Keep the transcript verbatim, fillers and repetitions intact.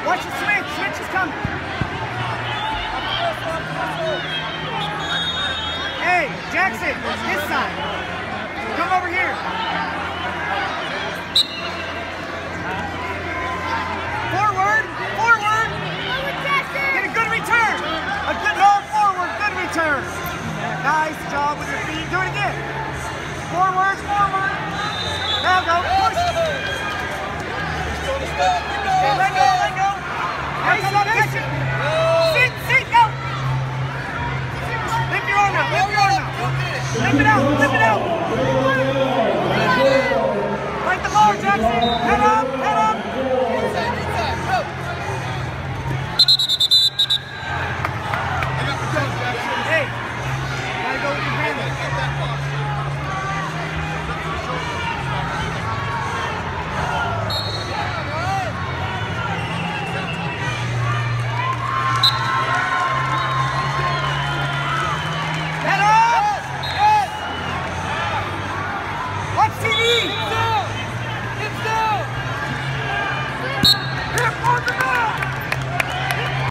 Watch the switch. Switch is coming. Hey, Jaxson, this side. Come over here. Forward. Forward. Get a good return. A good no forward. Good return. Nice job with your feet. Do it again. Forward. Forward. Now go. Push. Okay, let go. Let go. Now come on, catch it. Sit. Sit. Go. Lift your arm out. Lift your arm out. Lift it out. Lift it out. Like the bar, Jaxson. Head up. Head up. Inside. Inside. Go. Hey. Gotta go with your hand. Head up! Watch T V!